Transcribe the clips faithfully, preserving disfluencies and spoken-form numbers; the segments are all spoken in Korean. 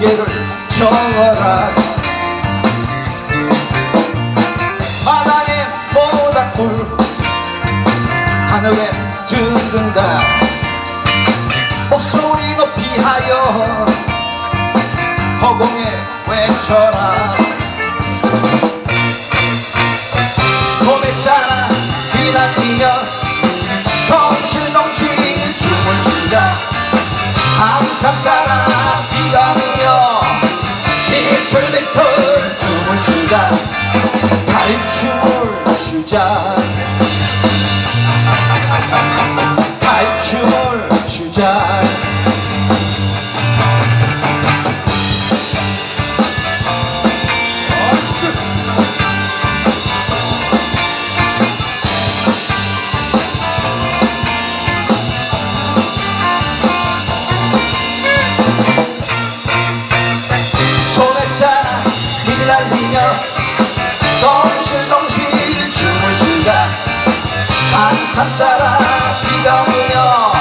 고개를 저어라. 바닥에 모닥불 하늘에 둥근다. 목소리 높이 하여 허공에 외쳐라. 고백자나 휘날리며 덩실덩실 춤을 추자. 항상 자라 비가 오며 비틀비틀 춤을 추자. 달춤을 추자. 달춤을 추자. 휘날리며 덩실덩실 춤을 추자. 한삼 자라 비가 오며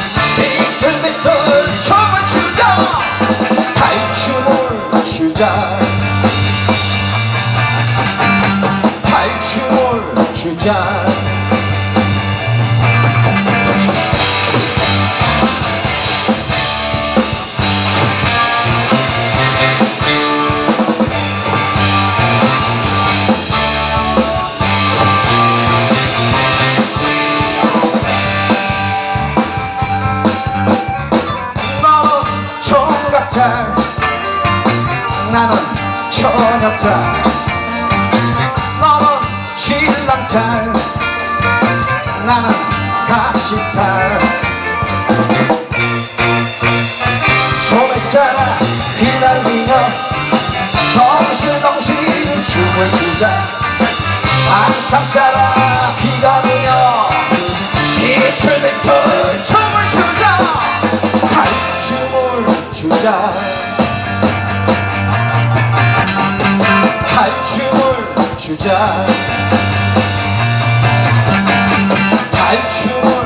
비틀비틀 춤을 추자. 달춤을 추자. 달춤을 추자. 나는 처녀탈. 너는 신랑탈. 나는 각시탈. 소매자라 휘날리며 덩실덩실 춤을 추자. 한삼자라 비가 오며 비틀비틀 춤을 추자. 달춤을 추자. 달춤을 추자. 달춤을